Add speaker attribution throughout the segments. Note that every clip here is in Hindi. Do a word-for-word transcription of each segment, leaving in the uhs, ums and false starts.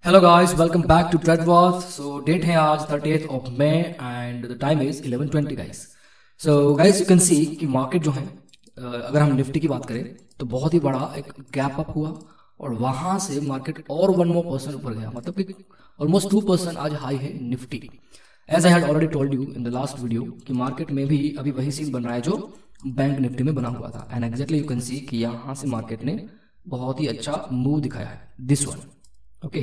Speaker 1: Hello guys, welcome back to trade watch. So date है आज thirtieth of May and the time is eleven twenty guys. So guys you can see कि मार्केट जो है, अगर हम निफ्टी की बात करें तो बहुत ही बड़ा एक गैप अप हुआ और वहां से मार्केट और वन मोर परसेंट ऊपर गया, मतलब कि ऑलमोस्ट टू परसेंट आज हाई है Nifty. As I had already told you in the last video कि मार्केट में भी अभी वही सीन बन रहा है जो बैंक निफ्टी में बना हुआ था। And exactly you can see कि यहाँ से मार्केट ने बहुत ही अच्छा मूव दिखाया है, this one. Okay,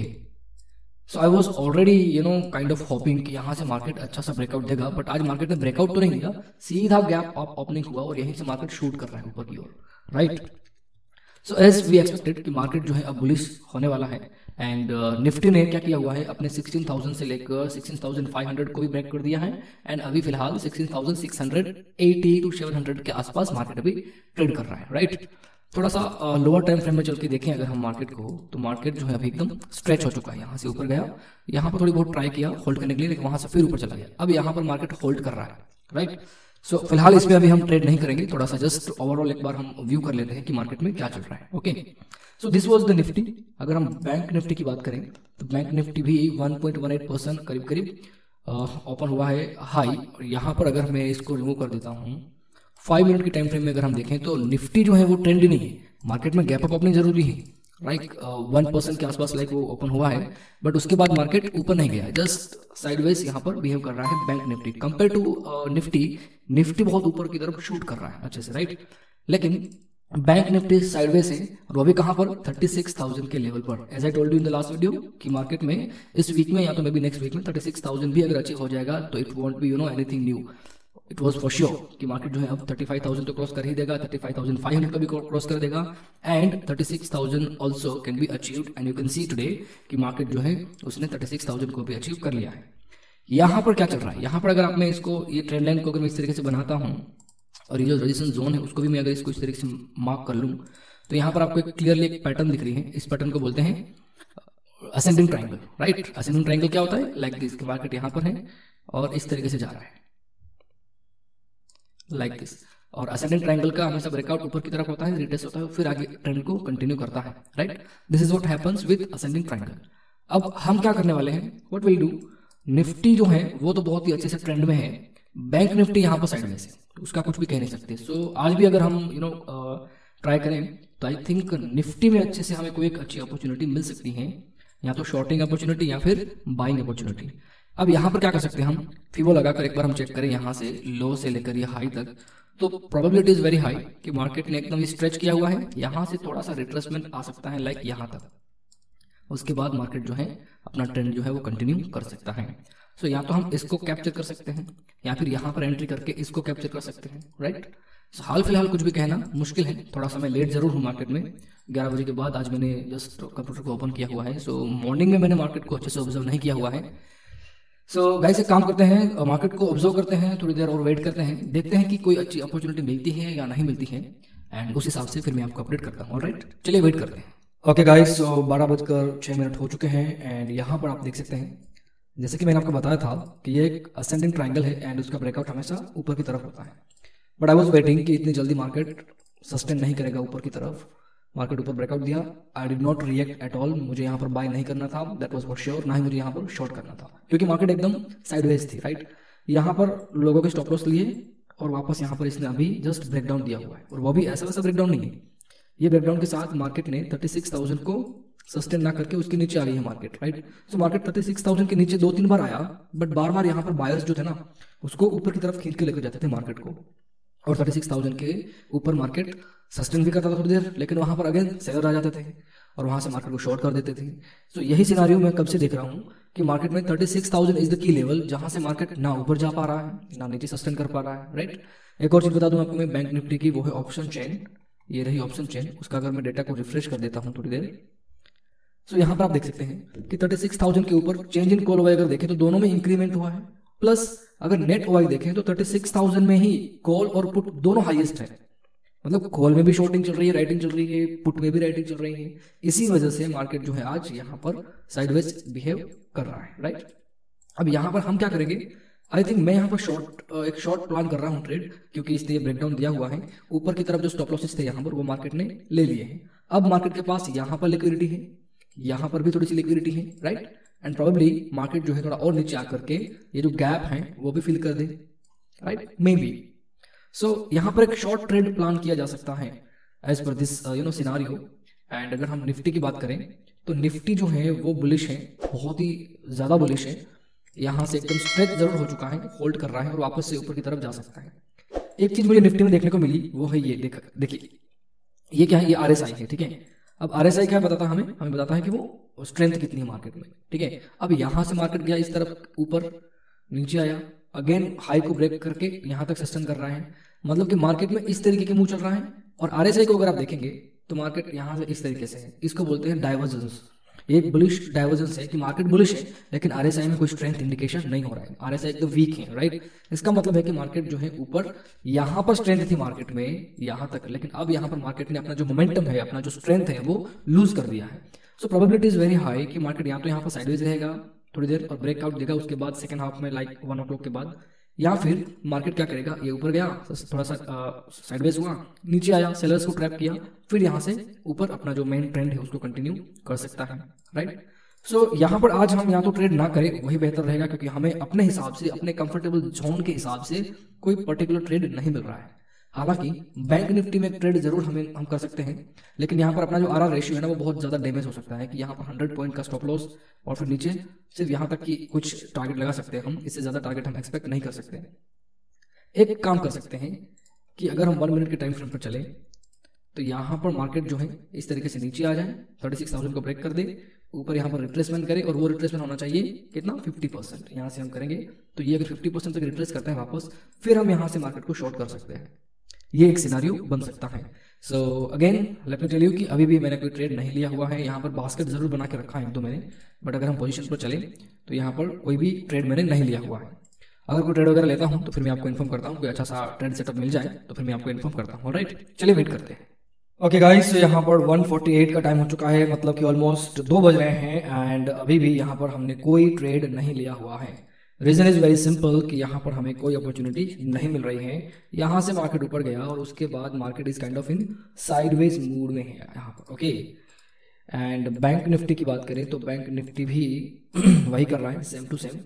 Speaker 1: so I was already you know kind of hoping कि यहाँ से मार्केट अच्छा सा ब्रेकआउट देगा, बट आज मार्केट ने ब्रेकआउट तो नहीं दिया, सीधा गैप अप ओपनिंग हुआ और यहीं से मार्केट शूट कर रहा है ऊपर की ओर, right. So as we expected कि मार्केट जो है अब बुलिश होने वाला है। एंड निफ्टी uh, ने क्या किया हुआ है, अपने सिक्सटीन थाउजेंड से लेकर सिक्सटीन थाउजेंड फाइव हंड्रेड को भी ब्रेक कर दिया है। एंड अभी फिलहाल sixteen thousand six hundred eighty to seven hundred के आसपास मार्केट अभी ट्रेड कर रहा है, राइट। थोड़ा सा लोअर टाइम फ्रेम में चल के देखें अगर हम मार्केट को, तो मार्केट जो है अभी एकदम स्ट्रेच हो चुका है। यहाँ से ऊपर गया, यहाँ पर थोड़ी बहुत ट्राई किया होल्ड करने के लिए, लेकिन वहां से फिर ऊपर चला गया। अब यहाँ पर मार्केट होल्ड कर रहा है, राइट। सो so, फिलहाल इसमें अभी हम ट्रेड नहीं करेंगे, थोड़ा सा जस्ट ओवरऑल एक बार हम व्यू कर लेते हैं कि मार्केट में क्या चल रहा है। Okay, so this was the Nifty. अगर हम बैंक निफ्टी की बात करें तो बैंक निफ्टी भी one point one eight percent करीब करीब ओपन हुआ है हाई। और यहाँ पर अगर मैं इसको रिमूव कर देता हूँ फाइव मिनट की टाइम फ्रेम में अगर हम देखें तो निफ्टी जो है वो ट्रेंड नहीं है। मार्केट में गैप अप ओपनिंग जरूरी है, लाइक वन परसेंट के आसपास लाइक वो ओपन हुआ है, बट उसके बाद मार्केट ऊपर नहीं गया, जस्ट साइडवेज यहाँ पर बिहेव कर रहा है bank Nifty compare to Nifty. Nifty बहुत ऊपर की तरफ शूट कर रहा है अच्छे से, राइट। लेकिन बैंक निफ्टी साइडवेज है और वो भी कहाँ पर, थर्टी सिक्स थाउजेंड के लेवल पर। As I told you in the last video कि मार्केट में इस वीक में या तो मे बी नेक्स्ट वीक में थर्टी सिक्स थाउजेंड भी अगर अचीव हो जाएगा तो it won't be you know anything new. It was for sure कि मार्केट जो है अब थर्टी फाइव थाउजेंड तो क्रॉस कर ही देगा, thirty five thousand five hundred का भी क्रॉस कर देगा। And thirty six thousand also can be achieved. And you can see today कि मार्केट जो है उसने थर्टी सिक्स थाउजेंड को भी अचीव कर लिया है। यहाँ पर क्या चल रहा है, यहाँ पर अगर आप मैं इसको ये ट्रेंड लाइन को अगर मैं इस तरीके से बनाता हूँ और ये जो रेजिस्टेंस जोन है उसको भी मैं अगर इसको इस तरीके से मार्क कर लूँ तो यहाँ पर आपको एक क्लियरली एक पैटर्न दिख रही है। इस पैटर्न को बोलते हैं ascending triangle, right. Ascending triangle क्या होता है, लाइक दिस, मार्केट यहाँ पर है और इस तरीके से जा रहा है लाइक दिस। और असेंडिंग ट्रायंगल का हमेशा ब्रेकआउट ऊपर की तरफ होता है, रिटेस्ट होता है, फिर आगे ट्रेंड को कंटिन्यू करता है, right. This is what happens with ascending triangle. अब हम क्या करने वाले हैं, व्हाट विल डू, निफ्टी जो है वो तो बहुत ही अच्छे से ट्रेंड में है, बैंक निफ्टी यहाँ पर साइड में से, उसका कुछ भी कह नहीं सकते। सो so, आज भी अगर हम यू नो ट्राई करें तो आई थिंक निफ्टी में अच्छे से हमें कोई एक अच्छी अपॉर्चुनिटी मिल सकती है, या तो शॉर्टिंग अपॉर्चुनिटी या फिर बाइंग अपॉर्चुनिटी। अब यहाँ पर क्या कर सकते हैं हम, फीबो लगाकर एक बार हम चेक करें यहाँ से लो से लेकर ये हाई तक, तो प्रोबेबिलिटी इज वेरी हाई कि मार्केट ने एकदम स्ट्रेच किया हुआ है। यहाँ से थोड़ा सा रिट्रेसमेंट आ सकता है लाइक यहाँ तक, उसके बाद मार्केट जो है अपना ट्रेंड जो है वो कंटिन्यू कर सकता है। सो so, या तो हम इसको कैप्चर कर सकते हैं या फिर यहाँ पर एंट्री करके इसको कैप्चर कर सकते हैं, राइट। सो हाल फिलहाल कुछ भी कहना मुश्किल है, थोड़ा सा मैं लेट जरूर हूँ मार्केट में, ग्यारह बजे के बाद आज मैंने जस्ट कंप्यूटर को ओपन किया हुआ है। सो so, मॉर्निंग में मैंने मार्केट को अच्छे से ऑब्जर्व नहीं किया हुआ है। सो so, गाइस एक काम करते हैं, मार्केट को ऑब्जर्व करते हैं थोड़ी देर और वेट करते हैं, देखते हैं कि कोई अच्छी अपॉर्चुनिटी मिलती है या नहीं मिलती है, एंड उस हिसाब से फिर मैं आपको अपडेट करता हूँ, राइट। चलिए वेट करते हैं। ओके गाइस, सो बारह बजकर छः मिनट हो चुके हैं एंड यहाँ पर आप देख सकते हैं जैसे कि मैंने आपको बताया था कि ये एक असेंडिंग ट्रायंगल है एंड उसका ब्रेकआउट हमेशा ऊपर की तरफ होता है। बट आई वाज वेटिंग कि इतनी जल्दी मार्केट सस्टेन नहीं करेगा ऊपर की तरफ। मार्केट ऊपर ब्रेकआउट दिया, I did not react at all. मुझे यहाँ पर बाय नहीं करना था, दैट वाज फॉर श्योर, ना ही मुझे यहाँ पर शॉर्ट करना था क्योंकि मार्केट एकदम साइडवेज थी, राइट। यहाँ पर लोगों के स्टॉप लॉस लिए और वापस यहाँ पर इसने अभी जस्ट ब्रेकडाउन दिया हुआ है, और वो भी ऐसा वैसा ब्रेकडाउन नहीं है। ये ब्रेकडाउन के साथ मार्केट ने थर्टी सिक्स थाउजेंड को सस्टेन ना करके उसके नीचे आ रही है market, right. So market thirty six thousand के नीचे दो तीन बार आया, बट बार बार यहाँ पर बायर्स जो थे ना उसको ऊपर की तरफ खींच के लेकर जाते थे मार्केट को, और थर्टी सिक्स थाउजेंड के ऊपर मार्केट सस्टेन भी करता था थोड़ी देर, लेकिन वहां पर अगेन सेलर आ जाते थे और वहां से मार्केट को शॉर्ट कर देते थे। सो so, यही सिनारियो मैं कब से देख रहा हूँ कि मार्केट में thirty six thousand is the key level, जहां से मार्केट ना ऊपर जा पा रहा है ना नीचे सस्टेन कर पा रहा है, राइट। एक और चीज बता दूं आपको मैं बैंक निफ्टी की, वो है ऑप्शन चेन। ये रही ऑप्शन चेन, उसका अगर मैं डेटा को रिफ्रेश कर देता हूँ थोड़ी देर, सो so, यहाँ पर आप देख सकते हैं कि थर्टी सिक्स थाउजेंड के ऊपर चेंज इन कॉल ओवाई अगर देखें तो दोनों में इंक्रीमेंट हुआ है, प्लस अगर नेट ओवाई देखें तो थर्टी सिक्स थाउजेंड में ही कॉल और पुट दोनों हाईएस्ट है। मतलब कॉल में भी शॉर्टिंग चल रही है, राइटिंग चल रही है, पुट में भी राइटिंग चल रही है। इसी वजह से मार्केट जो है आज यहाँ पर साइडवेज बिहेव कर रहा है, राइट। अब यहाँ पर हम क्या करेंगे, आई थिंक मैं यहाँ पर शॉर्ट एक शॉर्ट प्लान कर रहा हूँ ट्रेड, क्योंकि इसने ब्रेकडाउन दिया हुआ है। ऊपर की तरफ जो स्टॉप लॉसेस थे यहाँ पर वो मार्केट ने ले लिए हैं। अब मार्केट के पास यहाँ पर लिक्विडिटी है, यहाँ पर भी थोड़ी सी लिक्विडिटी है, राइट, एंड प्रोबेबली मार्केट जो है थोड़ा और नीचे आकर के ये जो गैप है वो भी फिल कर दे, राइट, मे बी। सो यहाँ पर एक शॉर्ट ट्रेड प्लान किया जा सकता है as per this you know scenario. And अगर हम निफ्टी की बात करें तो निफ्टी जो है वो बुलिश है, बहुत ही ज़्यादा बुलिश है। यहाँ से एकदम स्ट्रेच जरूर हो चुका है, होल्ड कर रहा है और वापस से ऊपर की तरफ जा सकता है। एक चीज़ मुझे निफ्टी में देखने को मिली वो है ये, देख देखिए ये क्या है, ये आर एस आई है, ठीक है। अब आर एस आई क्या बताता है हमें, हमें बताता है कि वो स्ट्रेंथ कितनी है मार्केट में, ठीक है। अब यहाँ से मार्केट गया इस तरफ ऊपर, नीचे आया, अगेन हाई को ब्रेक करके यहाँ तक सस्टेन कर रहा है, मतलब कि मार्केट में इस तरीके के मूव चल रहा है। और आर एस आई को अगर आप देखेंगे तो मार्केट यहाँ से इस तरीके से है, इसको बोलते हैं डाइवर्जेंस। एक बुलिश डाइवर्जेंस है कि मार्केट बुलिश है लेकिन आरएसआई में कोई स्ट्रेंथ इंडिकेशन नहीं हो रहा है, आरएसआई एकदम वीक है, राइट। इसका मतलब है कि मार्केट जो है ऊपर, यहाँ पर स्ट्रेंथ थी मार्केट में यहाँ तक, लेकिन अब यहाँ पर मार्केट ने अपना जो मोमेंटम है, अपना जो स्ट्रेंथ है वो लूज कर दिया है। So probability is very high कि मार्केट या तो यहाँ पर साइडवेज रहेगा थोड़ी देर और ब्रेकआउट देगा, उसके बाद सेकंड हाफ में लाइक वन ओ क्लॉक के बाद, या फिर मार्केट क्या करेगा, ये ऊपर गया थोड़ा सा साइडवेज हुआ, नीचे आया, सेलर्स को ट्रैप किया, फिर यहाँ से ऊपर अपना जो मेन ट्रेंड है उसको कंटिन्यू कर सकता है, राइट। सो so, यहाँ पर आज हम यहाँ तो ट्रेड ना करें वही बेहतर रहेगा, क्योंकि हमें अपने हिसाब से, अपने कंफर्टेबल जोन के हिसाब से कोई पर्टिकुलर ट्रेड नहीं मिल रहा है। हालांकि बैंक निफ्टी में ट्रेड जरूर हमें हम कर सकते हैं, लेकिन यहाँ पर अपना जो आर आर रेशियो है ना वो बहुत ज़्यादा डैमेज हो सकता है कि यहाँ पर हंड्रेड पॉइंट का स्टॉप लॉस और फिर नीचे सिर्फ यहाँ तक की कुछ टारगेट लगा सकते हैं हम, इससे ज़्यादा टारगेट हम एक्सपेक्ट नहीं कर सकते। एक काम कर सकते हैं कि अगर हम वन मिनट के टाइम फ्रेम पर चले तो यहाँ पर मार्केट जो है इस तरीके से नीचे आ जाए, थर्टी सिक्स थाउजेंड को ब्रेक कर दे, ऊपर यहाँ पर रिट्रेसमेंट करे, और वो रिट्रेसमेंट होना चाहिए कितना, फिफ्टी परसेंट। यहाँ से हम करेंगे तो ये अगर फिफ्टी परसेंट तक रिट्रेस करते हैं वापस, फिर हम यहाँ से मार्केट को शॉर्ट कर सकते हैं। ये एक सिनारियो बन सकता है। So again let me tell you कि अभी भी मैंने कोई ट्रेड नहीं लिया हुआ है, यहाँ पर बास्केट जरूर बना के रखा है एक दो मैंने, बट अगर हम पोजीशन पर चले तो यहाँ पर कोई भी ट्रेड मैंने नहीं लिया हुआ है। अगर कोई ट्रेड वगैरह लेता हूँ तो फिर मैं आपको इन्फॉर्म करता हूँ, कोई अच्छा सा ट्रेड सेटअप मिल जाए तो फिर मैं आपको इन्फॉर्म करता हूँ, राइट। चलिए वेट करते हैं। ओके गाइस, यहाँ पर वन फोर्टी एट का टाइम हो चुका है, मतलब कि ऑलमोस्ट दो बज रहे हैं एंड अभी भी यहाँ पर हमने कोई ट्रेड नहीं लिया हुआ है। रीजन इज वेरी सिंपल कि यहाँ पर हमें कोई अपॉर्चुनिटी नहीं मिल रही है। यहाँ से मार्केट ऊपर गया और उसके बाद market is kind of in sideways mood में है यहाँ पर, ओके। एंड बैंक निफ्टी की बात करें तो बैंक निफ्टी भी वही कर रहा है, सेम टू सेम,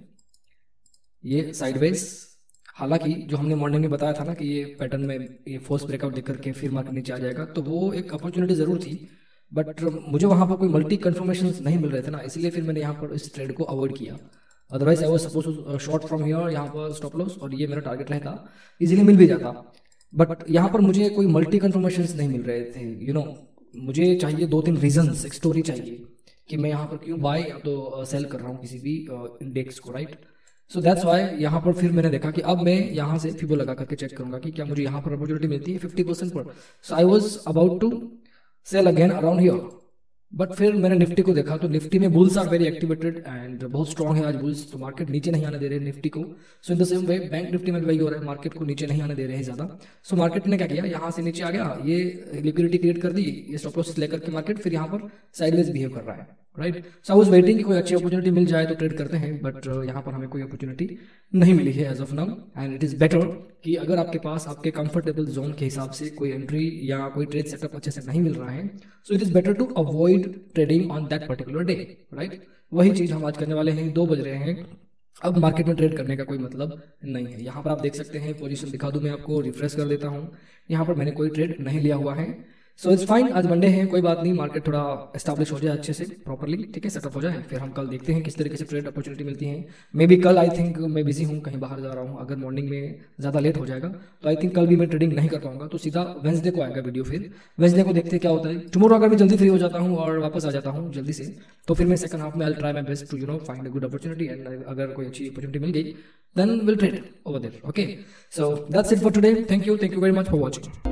Speaker 1: ये साइडवेज। हालांकि जो हमने मॉर्निंग में बताया था ना कि ये पैटर्न में ये फोर्स ब्रेकआउट देकर के फिर मार्केट नीचे आ जाएगा, तो वो एक अपॉर्चुनिटी जरूर थी, बट मुझे वहाँ पर कोई मल्टी कन्फर्मेशन नहीं मिल रहे थे ना, इसलिए फिर मैंने यहाँ पर इस ट्रेड को अवॉइड किया। Otherwise I was suppose to short from here, यहाँ पर स्टॉप लॉस और ये मेरा टारगेट रहता, इजीली मिल भी जाता, बट यहाँ पर मुझे कोई मल्टी कन्फर्मेशन नहीं मिल रहे थे। यू you नो know, मुझे चाहिए दो तीन रीजंस, एक स्टोरी चाहिए कि मैं यहाँ पर क्यों बाय या तो सेल कर रहा हूँ किसी भी इंडेक्स को, राइट। सो दैट्स वाई यहाँ पर फिर मैंने देखा कि अब मैं यहाँ से फिबो लगा करके चेक करूंगा कि क्या मुझे यहाँ पर अपॉर्चुनिटी मिलती है फिफ्टी परसेंट पर। So I was about to sell again around here, but फिर मैंने निफ्टी को देखा तो निफ्टी में bulls are very activated and बहुत स्ट्रॉन्ग है आज बुल्स, तो मार्केट नीचे नहीं आने दे रहे निफ्टी को। So in the same way bank Nifty में भी वही हो रहा है, मार्केट को नीचे नहीं आने दे रहे हैं ज़्यादा। सो so, मार्केट ने क्या किया, यहाँ से नीचे आ गया, ये लिक्विडिटी क्रिएट कर दी, ये स्टॉप लॉस लेकर के मार्केट फिर यहाँ पर साइडवेज बिहेव कर रहा है, right. So I was waiting कि कोई अच्छी अपॉर्चुनिटी मिल जाए तो ट्रेड करते हैं, बट यहाँ पर हमें कोई अपॉर्चुनिटी नहीं मिली है as of now. And it is better कि अगर आपके पास आपके कंफर्टेबल जोन के हिसाब से कोई एंट्री या कोई ट्रेड सेटअप अच्छे से नहीं मिल रहा है, so it is better to avoid trading on that particular day, right. वही चीज़ हम आज करने वाले हैं, दो बज रहे हैं, अब मार्केट में ट्रेड करने का कोई मतलब नहीं है। यहाँ पर आप देख सकते हैं, पोजीशन दिखा दूँ मैं आपको, रिफ्रेश कर देता हूँ, यहाँ पर मैंने कोई ट्रेड नहीं लिया हुआ है। सो इट्स फाइन, आज मंडे है, कोई बात नहीं, मार्केट थोड़ा एस्टैब्लिश हो जाए अच्छे से प्रॉपर्ली, ठीक है, सेटअप हो जाए, फिर हम कल देखते हैं किस तरीके से ट्रेड अपॉर्चुनिटी मिलती है। मे बी कल आई थिंक मैं बिजी हूँ, कहीं बाहर जा रहा हूँ, अगर मॉर्निंग में ज़्यादा लेट हो जाएगा तो आई थिंक कल भी मैं ट्रेडिंग नहीं कर पाऊंगा, तो सीधा वेंसडे को आएगा वीडियो, फिर वेंसडे को देखते हैं क्या होता है। टुमारो अगर मैं जल्दी फ्री हो जाता हूँ और वापस आ जाता हूँ जल्दी से, तो फिर मैं सेकंड हाफ में I try my best to you know find a good opportunity, and अगर कोई अच्छी अपॉर्चुनिटी मिल गई then we'll trade over there, okay। So that's it for today, thank you thank you very much for watching।